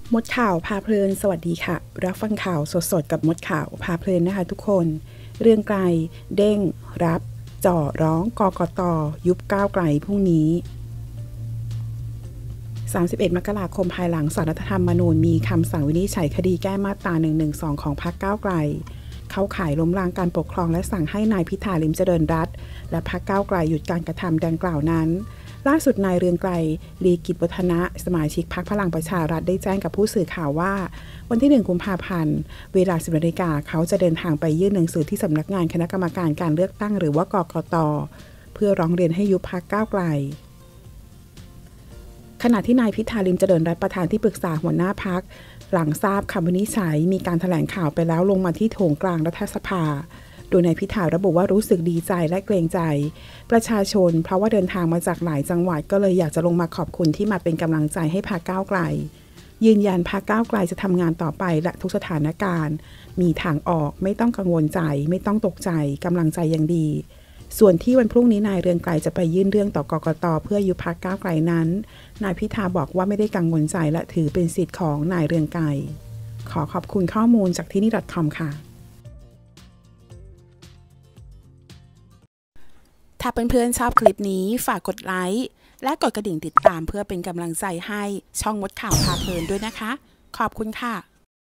มดข่าวพาเพลินสวัสดีค่ะรับฟังข่าวสดๆกับมดข่าวพาเพลินนะคะทุกคนเรื่องไกลเด้งรับจ่อร้องกกต.ยุบก้าวไกลพรุ่งนี้31มกราคมภายหลังศาลรัฐธรรมนูญมีคำสั่งวินิจฉัยคดีแก้มาตรา112ของพรรคก้าวไกลเข้าข่ายล้มล้างการปกครองและสั่งให้นายพิธาลิ้มเจริญรัตน์และพรรคก้าวไกลหยุดการกระทำดังกล่าวนั้นล่าสุดนายเรืองไกรลีกิจวัฒนะสมาชิกพรรคพลังประชารัฐได้แจ้งกับผู้สื่อข่าวว่าวันที่1กุมภาพันธ์เวลา 10 นาฬิกาเขาจะเดินทางไปยื่นหนังสือที่สำนักงานคณะกรรมการการเลือกตั้งหรือว่ากกต.เพื่อร้องเรียนให้ยุบพรรคก้าวไกลขณะที่นายพิธาลิ้มเจริญรัตน์ประธานที่ปรึกษาหัวหน้าพรรคหลังทราบคำวินิจฉัยมีการแถลงข่าวไปแล้วลงมาที่โถงกลางรัฐสภาโดยนายพิธาระบุว่ารู้สึกดีใจและเกรงใจประชาชนเพราะว่าเดินทางมาจากหลายจังหวัดก็เลยอยากจะลงมาขอบคุณที่มาเป็นกำลังใจให้พรรคก้าวไกลยืนยันพรรคก้าวไกลจะทำงานต่อไปและทุกสถานการณ์มีทางออกไม่ต้องกังวลใจไม่ต้องตกใจกำลังใจยังดีส่วนที่วันพรุ่งนี้นายเรืองไกรจะไปยื่นเรื่องต่อกกต.เพื่อยุบพรรคก้าวไกลนั้นนายพิธาบอกว่าไม่ได้กังวลใจและถือเป็นสิทธิ์ของนายเรืองไกรขอขอบคุณข้อมูลจากที่นี่ .com ค่ะถ้าเพื่อนๆชอบคลิปนี้ฝากกดไลค์และกดกระดิ่งติดตามเพื่อเป็นกำลังใจให้ช่องมดข่าวพาเพลินด้วยนะคะขอบคุณค่ะ